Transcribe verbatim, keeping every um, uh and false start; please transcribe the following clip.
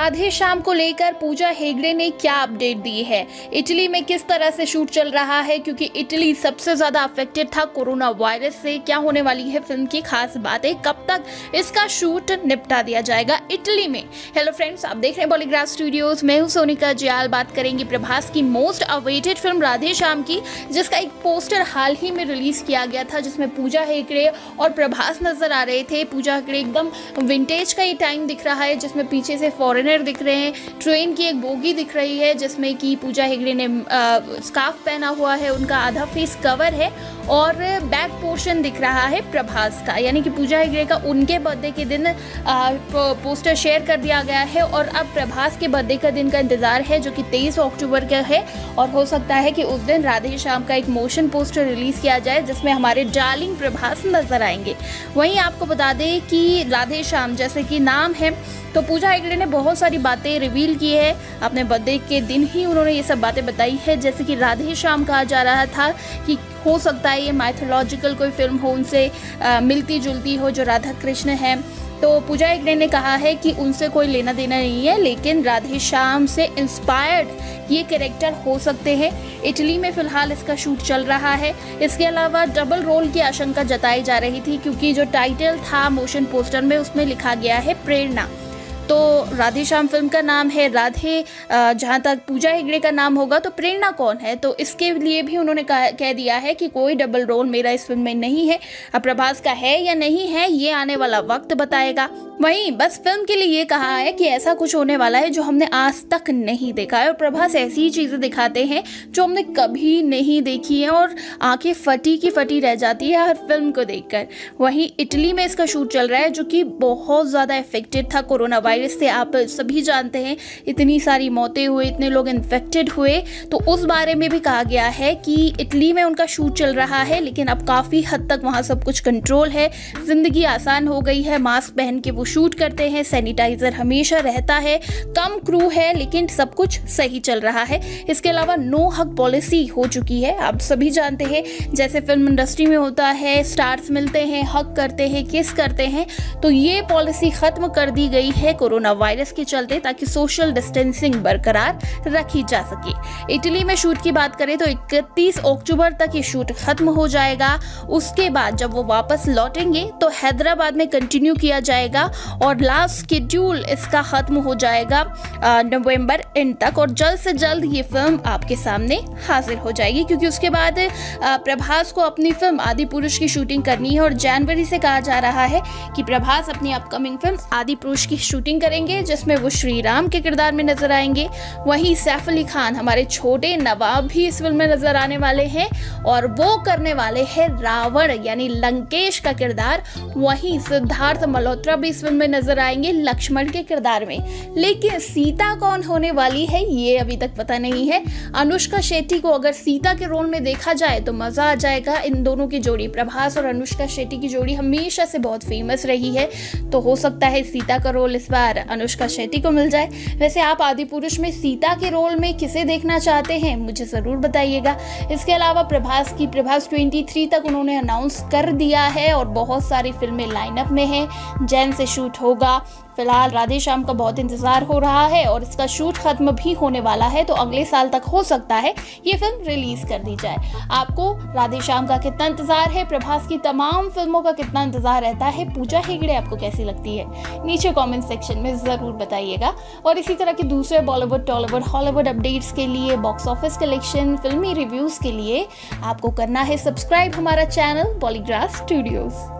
राधे श्याम को लेकर पूजा हेगड़े ने क्या अपडेट दी है, इटली में किस तरह से शूट चल रहा है, क्योंकि इटली सबसे ज्यादा अफेक्टेड था कोरोना वायरस से। क्या होने वाली है फिल्म की खास बातें, कब तक इसका शूट निपटा दिया जाएगा इटली में। हेलो फ्रेंड्स, आप देख रहे हैं पॉलीग्राफ स्टूडियोज, मैं हूं सोनिका जियाल। बात करेंगे प्रभास की most awaited film Radhe Shyam की, जिसका एक पोस्टर हाल ही में रिलीज किया गया था, जिसमें पूजा हेगड़े और प्रभास नजर आ रहे थे। पूजा हेगड़े एकदम विंटेज का ये टाइम दिख रहा है, जिसमें पीछे से फॉरेनर दिख रहे हैं, ट्रेन की एक बोगी दिख रही है जिसमें कि पूजा हेगड़े ने स्कार्फ पहना हुआ है, उनका आधा फेस कवर है और बैक पोर्शन दिख रहा है प्रभास का, यानी कि पूजा हेगड़े का उनके बर्थडे के दिन आ, पोस्टर शेयर कर दिया गया है। और अब प्रभास के बर्थडे का दिन का इंतजार है, जो कि तेईस अक्टूबर का है, और हो सकता है कि उस दिन राधे श्याम का एक मोशन पोस्टर रिलीज किया जाए जिसमें हमारे डार्लिंग प्रभास नजर आएंगे। वहीं आपको बता दें कि राधे श्याम जैसे कि नाम है, तो पूजा हेगड़े ने बहुत सारी बातें रिवील की है। अपने बर्थडे के दिन ही उन्होंने ये सब बातें बताई है, जैसे कि राधे श्याम कहा जा रहा था कि हो सकता है ये माइथोलॉजिकल कोई फिल्म हो, उनसे आ, मिलती जुलती हो जो राधा कृष्ण है। तो पूजा हेगड़े ने कहा है कि उनसे कोई लेना देना नहीं है, लेकिन राधे श्याम से इंस्पायर्ड ये कैरेक्टर हो सकते हैं। इटली में फिलहाल इसका शूट चल रहा है। इसके अलावा डबल रोल की आशंका जताई जा रही थी, क्योंकि जो टाइटल था मोशन पोस्टर में उसमें लिखा गया है प्रेरणा। तो राधे श्याम फिल्म का नाम है राधे, जहाँ तक पूजा हेगड़े का नाम होगा तो प्रेरणा कौन है, तो इसके लिए भी उन्होंने कह दिया है कि कोई डबल रोल मेरा इस फिल्म में नहीं है। अब प्रभास का है या नहीं है ये आने वाला वक्त बताएगा। वहीं बस फिल्म के लिए ये कहा है कि ऐसा कुछ होने वाला है जो हमने आज तक नहीं देखा है, और प्रभास ऐसी चीज़ें दिखाते हैं जो हमने कभी नहीं देखी है और आंखें फटी की फटी रह जाती है हर फिल्म को देखकर। वहीं इटली में इसका शूट चल रहा है, जो कि बहुत ज़्यादा इफेक्टेड था कोरोना वायरस से। आप सभी जानते हैं इतनी सारी मौतें हुई, इतने लोग इन्फेक्टेड हुए, तो उस बारे में भी कहा गया है कि इटली में उनका शूट चल रहा है, लेकिन अब काफ़ी हद तक वहाँ सब कुछ कंट्रोल है, ज़िंदगी आसान हो गई है, मास्क पहन के वो शूट करते हैं, सैनिटाइजर हमेशा रहता है, कम क्रू है, लेकिन सब कुछ सही चल रहा है। इसके अलावा नो हक पॉलिसी हो चुकी है। आप सभी जानते हैं जैसे फिल्म इंडस्ट्री में होता है, स्टार्स मिलते हैं, हक करते हैं, किस करते हैं, तो ये पॉलिसी खत्म कर दी गई है कोरोना वायरस के चलते, ताकि सोशल डिस्टेंसिंग बरकरार रखी जा सके। इटली में शूट की बात करें तो इकतीस अक्टूबर तक ये शूट खत्म हो जाएगा। उसके बाद जब वो वापस लौटेंगे तो हैदराबाद में कंटिन्यू किया जाएगा, और लास्ट शेड्यूल इसका खत्म हो जाएगा नवंबर एंड तक, और जल्द से जल्द ये फिल्म आपके सामने हाजिर हो जाएगी, क्योंकि उसके बाद आ, प्रभास को अपनी फिल्म आदि पुरुष की शूटिंग करनी है। और जनवरी से कहा जा रहा है कि प्रभास अपनी अपकमिंग फिल्म आदि पुरुष की शूटिंग करेंगे, जिसमें वो श्री राम के किरदार में नजर आएंगे। वहीं सैफ अली खान, हमारे छोटे नवाब, भी इस फिल्म में नजर आने वाले हैं, और वो करने वाले हैं रावण यानी लंकेश का किरदार। वहीं सिद्धार्थ मल्होत्रा भी इस फिल्म में नजर आएंगे लक्ष्मण के किरदार में। लेकिन सीता कौन होने वाली है ये अभी तक पता नहीं है। अनुष्का शेट्टी को अगर सीता के रोल में देखा जाए तो मजा आ जाएगा। इन दोनों की जोड़ी, प्रभास और अनुष्का शेट्टी की जोड़ी हमेशा से बहुत फेमस रही है, तो हो सकता है सीता का रोल इस बार अनुष्का शेट्टी को मिल जाए। वैसे आप आदि पुरुष में सीता के रोल में किसे देखना चाहते हैं मुझे जरूर बताइएगा। इसके अलावा प्रभास की प्रभास तेईस तक उन्होंने अनाउंस कर दिया है, और बहुत सारी फिल्में लाइनअप में हैं, जैन से शूट होगा। फिलहाल राधे श्याम का बहुत इंतजार हो रहा है, और इसका शूट खत्म भी होने वाला है, तो अगले साल तक हो सकता है ये फिल्म रिलीज कर दी जाए। आपको राधे श्याम का कितना इंतजार है, प्रभास की तमाम फिल्मों का कितना इंतजार रहता है, पूजा हेगड़े आपको कैसी लगती है, नीचे कमेंट सेक्शन में जरूर बताइएगा। और इसी तरह के दूसरे बॉलीवुड, टॉलीवुड, हॉलीवुड अपडेट्स के लिए, बॉक्स ऑफिस कलेक्शन, फिल्मी रिव्यूज के लिए आपको करना है सब्सक्राइब हमारा चैनल पॉलीग्राफ स्टूडियोज।